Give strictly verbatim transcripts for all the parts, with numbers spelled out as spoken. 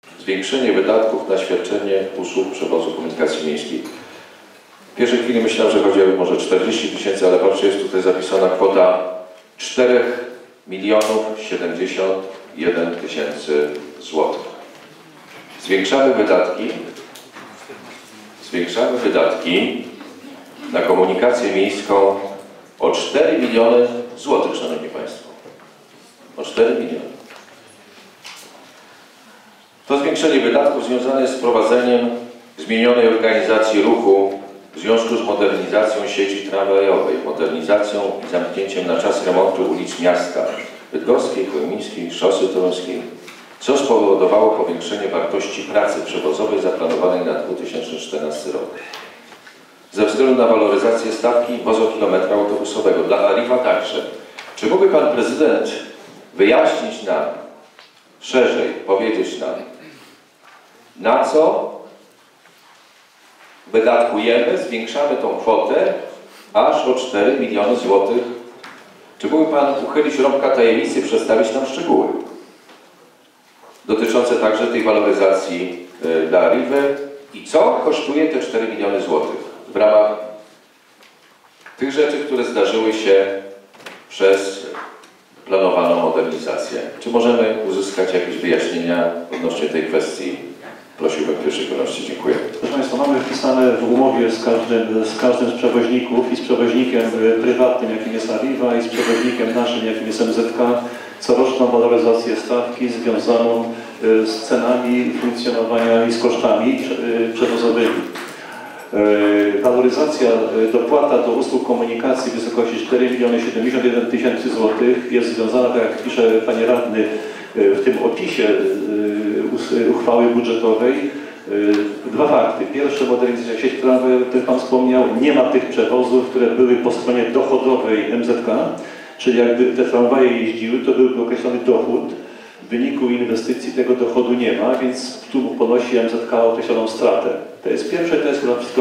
Zwiększenie wydatków na świadczenie usług przewozu komunikacji miejskiej. W pierwszej chwili myślałem, że chodzi o może czterdzieści tysięcy, ale patrzcie, jest tutaj zapisana kwota cztery miliony siedemdziesiąt jeden tysięcy złotych. Zwiększamy wydatki, zwiększamy wydatki na komunikację miejską o cztery miliony złotych, szanowni państwo. O cztery miliony. To zwiększenie wydatków związane jest z prowadzeniem zmienionej organizacji ruchu w związku z modernizacją sieci tramwajowej, modernizacją i zamknięciem na czas remontu ulic miasta Bydgoskiej, Chełmińskiej, Szosy Toruńskiej, co spowodowało powiększenie wartości pracy przewozowej zaplanowanej na dwa tysiące czternasty rok. Ze względu na waloryzację stawki wozokilometra autobusowego dla Arriva także. Czy mógłby Pan Prezydent wyjaśnić nam, szerzej powiedzieć nam, na co wydatkujemy, zwiększamy tą kwotę aż o cztery miliony złotych? Czy mógłby Pan uchylić rąbka tajemnicy i przedstawić nam szczegóły dotyczące także tej waloryzacji y, dla Arrivy i co kosztuje te cztery miliony złotych w ramach tych rzeczy, które zdarzyły się przez planowaną modernizację? Czy możemy uzyskać jakieś wyjaśnienia odnośnie tej kwestii? Prosiłbym w pierwszej kolejności. Dziękuję. Proszę Państwa, mamy wpisane w umowie z każdym, z każdym z przewoźników i z przewoźnikiem prywatnym, jakim jest Arriva, i z przewoźnikiem naszym, jakim jest M Z K, coroczną waloryzację stawki związaną z cenami funkcjonowania i z kosztami przewozowymi. Waloryzacja, dopłata do usług komunikacji w wysokości cztery miliony siedemdziesiąt jeden tysięcy złotych jest związana, tak jak pisze Panie Radny w tym opisie uchwały budżetowej, dwa fakty. Pierwsze, modernizacja sieci tramwajowej, o której Pan wspomniał, nie ma tych przewozów, które były po stronie dochodowej M Z K, czyli jakby te tramwaje jeździły, to byłby określony dochód. W wyniku inwestycji tego dochodu nie ma, więc tu ponosi M Z K określoną stratę. To jest pierwsze, to jest chyba wszystko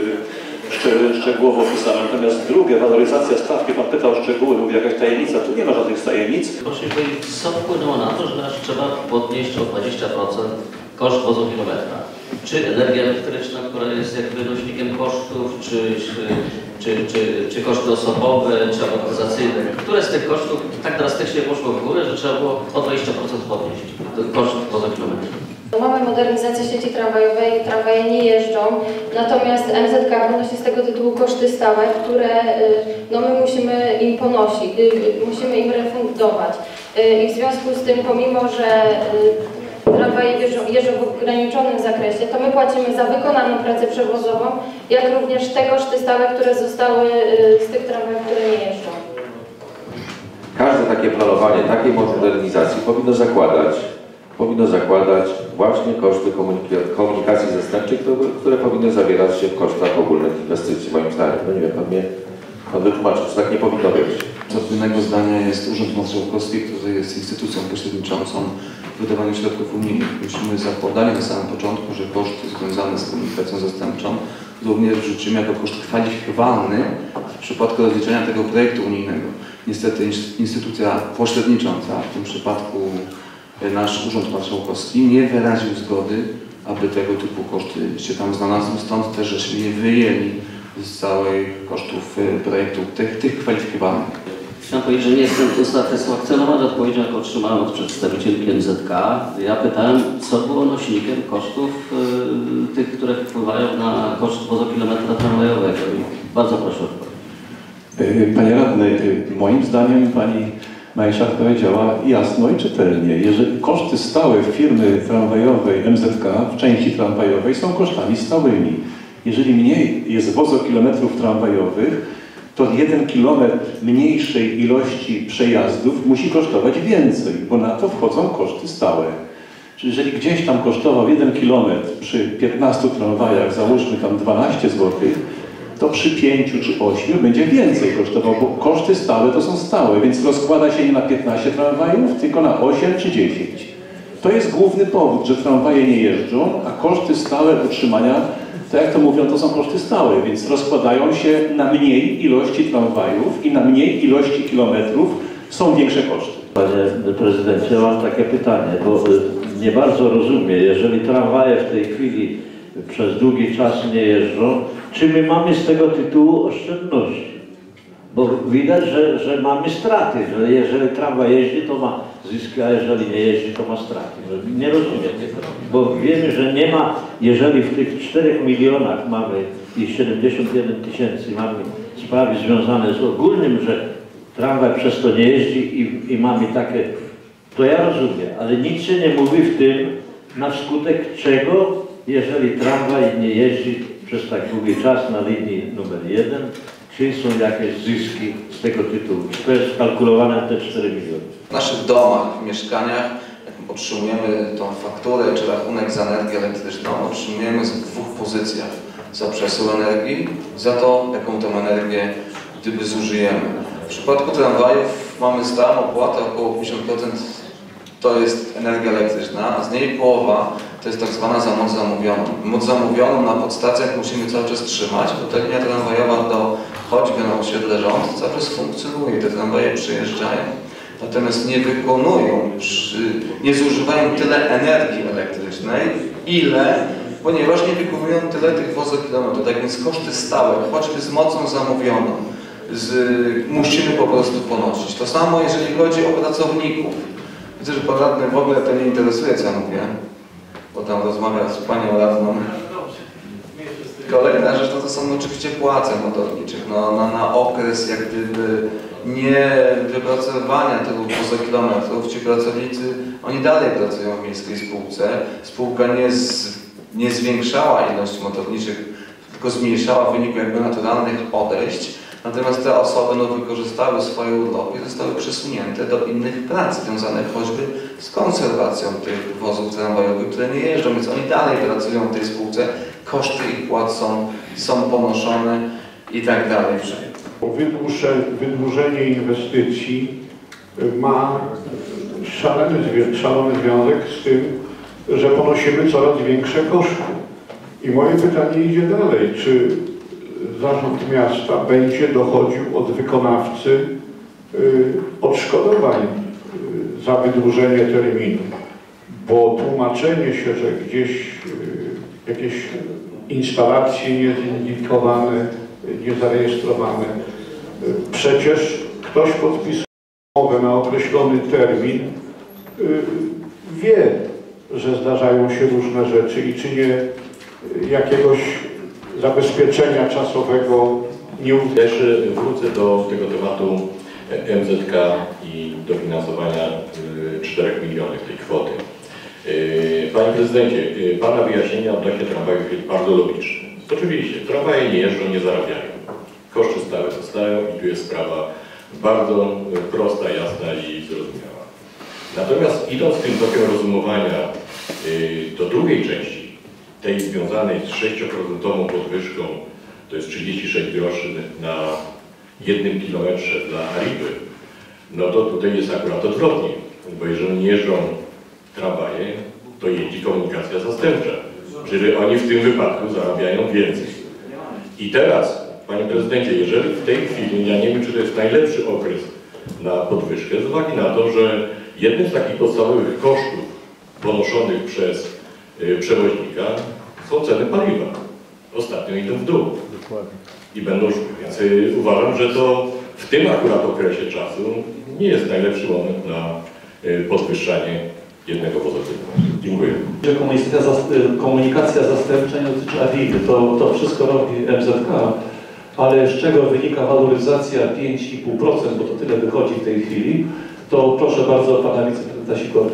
yy, szczegółowo opisane. Natomiast drugie, waloryzacja stawki, Pan pytał o szczegóły, mówi jakaś tajemnica, tu nie ma żadnych tajemnic. Proszę powiedzieć, co wpłynęło na to, że aż trzeba podnieść o dwadzieścia procent koszt wozokilometra? Czy energia elektryczna, która jest jakby nośnikiem kosztów, czy, czy, czy, czy, czy koszty osobowe, czy amortyzacyjne? Które z tych kosztów tak drastycznie poszło w górę, że trzeba było o dwadzieścia procent podnieść koszt wozokilometra? Mamy modernizację sieci tramwajowej, tramwaje nie jeżdżą, natomiast M Z K ponosi z tego tytułu koszty stałe, które no, my musimy im ponosić, musimy im refundować. I w związku z tym, pomimo że tramwaje jeżdżą, jeżdżą w ograniczonym zakresie, to my płacimy za wykonaną pracę przewozową, jak również te koszty stałe, które zostały z tych tramwajów, które nie jeżdżą. Każde takie planowanie, takiej modernizacji powinno zakładać, powinno zakładać właśnie koszty komunikacji zastępczej, które, które powinny zawierać się w kosztach ogólnych inwestycji, moim zdaniem. No nie wiem, Pan mnie Pan wytłumaczy, czy tak nie powinno być. Co do innego zdania jest Urząd Marszałkowski, który jest instytucją pośredniczącą w wydawaniu środków unijnych. Myśmy zakładali na samym początku, że koszty związane z komunikacją zastępczą również wrzucimy jako koszt kwalifikowalny w przypadku rozliczenia tego projektu unijnego. Niestety instytucja pośrednicząca, w tym przypadku nasz Urząd Marszałkowski, nie wyraził zgody, aby tego typu koszty się tam znalazły, stąd też żeśmy je wyjęli z całych kosztów projektu, tych, tych kwalifikowalnych. Chciałem powiedzieć, że nie jestem usatysfakcjonowany odpowiedzią, jaką otrzymałem od przedstawicielki M Z K. Ja pytałem, co było nośnikiem kosztów yy, tych, które wpływają na koszt wozokilometra tramwajowego. I bardzo proszę o odpowiedź. Panie Radny, moim zdaniem Pani Majszak powiedziała jasno i czytelnie. Jeżeli koszty stałe firmy tramwajowej M Z K w części tramwajowej są kosztami stałymi. Jeżeli mniej jest wozokilometrów tramwajowych, to jeden kilometr mniejszej ilości przejazdów musi kosztować więcej, bo na to wchodzą koszty stałe. Czyli jeżeli gdzieś tam kosztował jeden kilometr przy piętnastu tramwajach, załóżmy tam dwanaście złotych, to przy pięciu czy ośmiu będzie więcej kosztował, bo koszty stałe to są stałe, więc rozkłada się nie na piętnaście tramwajów, tylko na osiem czy dziesięć. To jest główny powód, że tramwaje nie jeżdżą, a koszty stałe utrzymania, tak jak to mówią, to są koszty stałe, więc rozkładają się na mniej ilości tramwajów i na mniej ilości kilometrów są większe koszty. Panie prezydencie, ja mam takie pytanie, bo nie bardzo rozumiem, jeżeli tramwaje w tej chwili przez długi czas nie jeżdżą, czy my mamy z tego tytułu oszczędności? Bo widać, że, że mamy straty, że jeżeli tramwaj jeździ, to ma zyski, a jeżeli nie jeździ, to ma straty. Nie rozumiem tego, bo wiemy, że nie ma, jeżeli w tych czterech milionach mamy i siedemdziesiąt jeden tysięcy mamy sprawy związane z ogólnym, że tramwaj przez to nie jeździ i, i mamy takie, to ja rozumiem, ale nic się nie mówi w tym, na skutek czego, jeżeli tramwaj nie jeździ przez tak długi czas na linii numer jeden, czy są jakieś zyski z tego tytułu? Czy to jest kalkulowane w te cztery miliony? W naszych domach, w mieszkaniach, jak otrzymujemy tą fakturę czy rachunek za energię elektryczną, otrzymujemy z dwóch pozycjach. Za przesył energii, za to, jaką tę energię gdyby zużyjemy. W przypadku tramwajów mamy stałą opłatę, około pięćdziesiąt procent to jest energia elektryczna, a z niej połowa to jest tak zwana za moc zamówioną. Moc zamówioną na podstacjach musimy cały czas trzymać, bo ta linia tramwajowa do choćby na osiedle Rząd cały czas funkcjonuje, te tramwaje przyjeżdżają. Natomiast nie wykonują, nie zużywają tyle energii elektrycznej, ile, ponieważ nie wykonują tyle tych wozokilometrów. Tak więc koszty stałe, choćby z mocą zamówioną, z, musimy po prostu ponosić. To samo jeżeli chodzi o pracowników. Widzę, że pan radny w ogóle to nie interesuje, co ja mówię, bo tam rozmawia z panią radną. Kolejna rzecz to, to są oczywiście płace motorniczych. No, na, na okres jak gdyby nie wypracowania tylu wozokilometrów, ci pracownicy, oni dalej pracują w miejskiej spółce. Spółka nie, z, nie zwiększała ilości motorniczych, tylko zmniejszała w wyniku jakby naturalnych odejść. Natomiast te osoby no, wykorzystały swoje urlopy i zostały przesunięte do innych prac związanych choćby z konserwacją tych wozów tramwajowych, które nie jeżdżą, więc oni dalej pracują w tej spółce, koszty ich płac są, są ponoszone i tak dalej. Wydłuże, wydłużenie inwestycji ma szalony, szalony związek z tym, że ponosimy coraz większe koszty. I moje pytanie idzie dalej, czy zarząd miasta będzie dochodził od wykonawcy y, odszkodowań y, za wydłużenie terminu, bo tłumaczenie się, że gdzieś y, jakieś instalacje niezindykowane, niezarejestrowane, y, przecież ktoś podpisał umowę na określony termin, y, wie, że zdarzają się różne rzeczy i czy nie y, jakiegoś zabezpieczenia czasowego nie uda. Też wrócę do tego tematu M Z K i dofinansowania czterech milionów tej kwoty. Panie prezydencie, pana wyjaśnienia odnośnie tramwajów jest bardzo logiczne. Oczywiście, tramwaje nie jeżdżą, nie zarabiają. Koszty stałe zostają i tu jest sprawa bardzo prosta, jasna i zrozumiała. Natomiast idąc tym tokiem rozumowania do drugiej części, tej związanej z sześcioprocentową podwyżką, to jest trzydzieści sześć groszy na jednym kilometrze dla Arriby, no to tutaj jest akurat odwrotnie, bo jeżeli nie jeżdżą tramwaje, to jeździ komunikacja zastępcza, czyli oni w tym wypadku zarabiają więcej. I teraz, panie prezydencie, jeżeli w tej chwili, ja nie wiem, czy to jest najlepszy okres na podwyżkę, z uwagi na to, że jednym z takich podstawowych kosztów ponoszonych przez przewoźnika są ceny paliwa. Ostatnio idą w dół. I będą szły. Więc uważam, że to w tym akurat okresie czasu nie jest najlepszy moment na podwyższanie jednego wozotypu. Dziękuję. Komunikacja, komunikacja zastępcza nie dotyczy Arriby. To, to wszystko robi M Z K, ale z czego wynika waloryzacja pięć i pół procent, bo to tyle wychodzi w tej chwili, to proszę bardzo pana wiceprezydenta Sikory.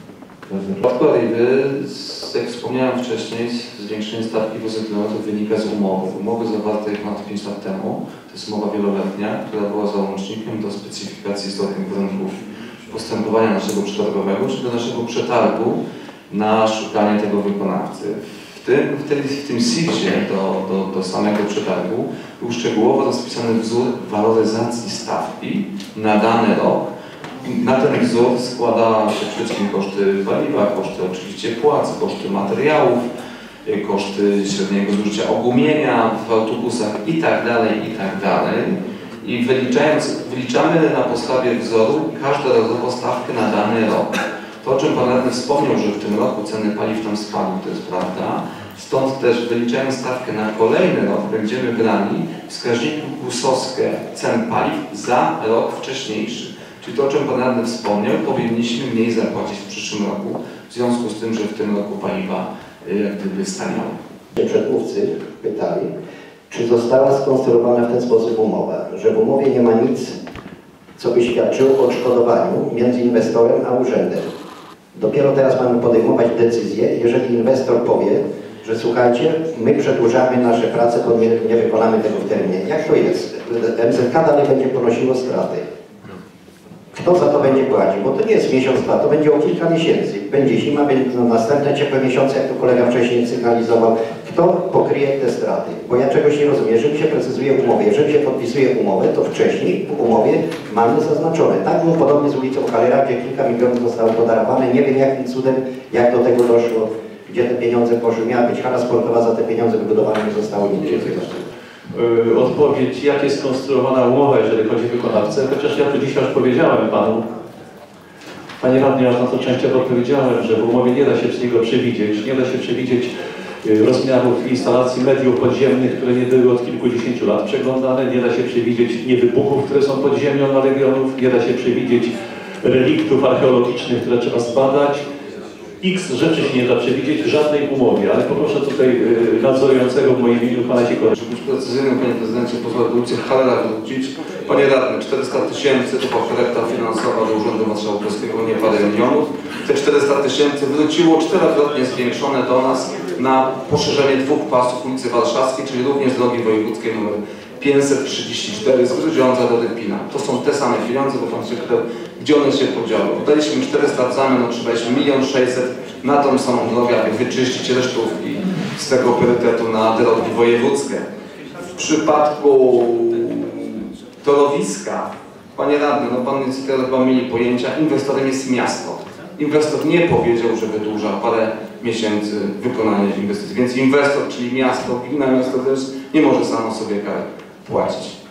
W przypadku Arriby, jak wspomniałem wcześniej, zwiększenie stawki wozokilometrów wynika z umowy. Umowy zawartej ponad pięć lat temu, to jest umowa wieloletnia, która była załącznikiem do specyfikacji istotnych warunków postępowania naszego przetargowego, czy do naszego przetargu na szukanie tego wykonawcy. W tym, w tej, w tym S I G-zie do, do, do samego przetargu był szczegółowo rozpisany wzór waloryzacji stawki na dany rok. Na ten wzór składa się przede wszystkim koszty paliwa, koszty oczywiście płac, koszty materiałów, koszty średniego zużycia ogumienia w autobusach i tak dalej, i tak dalej. I wyliczając, wyliczamy na podstawie wzoru każdorazowo stawkę na dany rok. To, o czym Pan Radny wspomniał, że w tym roku ceny paliw tam spadły, to jest prawda. Stąd też wyliczając stawkę na kolejny rok będziemy brali wskaźniku gusowskie cen paliw za rok wcześniejszy. Czyli to, o czym Pan Radny wspomniał, powinniśmy mniej zapłacić w przyszłym roku, w związku z tym, że w tym roku paliwa jak gdyby staniały. Przedmówcy pytali, czy została skonstruowana w ten sposób umowa, że w umowie nie ma nic, co by świadczyło o odszkodowaniu między inwestorem a urzędem. Dopiero teraz mamy podejmować decyzję, jeżeli inwestor powie, że słuchajcie, my przedłużamy nasze prace, bo nie, nie wykonamy tego w terminie. Jak to jest? M Z K dalej będzie ponosiło straty. Kto za to będzie płacił? Bo to nie jest miesiąc, dwa, to będzie o kilka miesięcy. Będzie zima, będą następne ciepłe miesiące, jak to kolega wcześniej sygnalizował. Kto pokryje te straty? Bo ja czegoś nie rozumiem. Jeżeli się precyzuje w umowie, jeżeli się podpisuje umowę, to wcześniej w umowie mamy zaznaczone. Tak było podobnie z ulicą Halera, gdzie kilka milionów zostało podarowane. Nie wiem jakim cudem, jak do tego doszło, gdzie te pieniądze poszły. Miała być hala sportowa, za te pieniądze wybudowane nie zostało nic. Odpowiedź, jak jest skonstruowana umowa, jeżeli chodzi o wykonawcę, chociaż ja tu dzisiaj już powiedziałem Panu, Panie Radny, ja na to częściowo odpowiedziałem, że w umowie nie da się wszystkiego przewidzieć, nie da się przewidzieć rozmiarów instalacji mediów podziemnych, które nie były od kilkudziesięciu lat przeglądane, nie da się przewidzieć niewybuchów, które są pod ziemią na regionów, nie da się przewidzieć reliktów archeologicznych, które trzeba zbadać. X rzeczy się nie da przewidzieć w żadnej umowie, ale poproszę tutaj y, nadzorującego w moim imieniu Pana Sikorza. Żeby być precyzyjnym, Panie Prezydencie, pozwolę do ulicy Halera wrócić. Panie Radny, czterysta tysięcy to była korekta finansowa do Urzędu Marszałkowskiego, nie parę milionów. Te czterysta tysięcy wróciło czterokrotnie zwiększone do nas na poszerzenie dwóch pasów ulicy Warszawskiej, czyli również drogi wojewódzkiej nr pięćset trzydzieści cztery z Grudziądza do Rypina. To są te same pieniądze, bo Pan się pytał, gdzie one się podziały. Daliśmy czterysta w zamian, otrzymaliśmy milion sześćset na tą samą drogę, aby wyczyścić resztówki z tego priorytetu na drogi wojewódzkie. W przypadku torowiska, Panie Radny, no Pan nie cytował, chyba mieli pojęcia, inwestorem jest miasto. Inwestor nie powiedział, że wydłuża parę miesięcy wykonania inwestycji, więc inwestor, czyli miasto, gmina, miasto też nie może samo sobie karę płacić.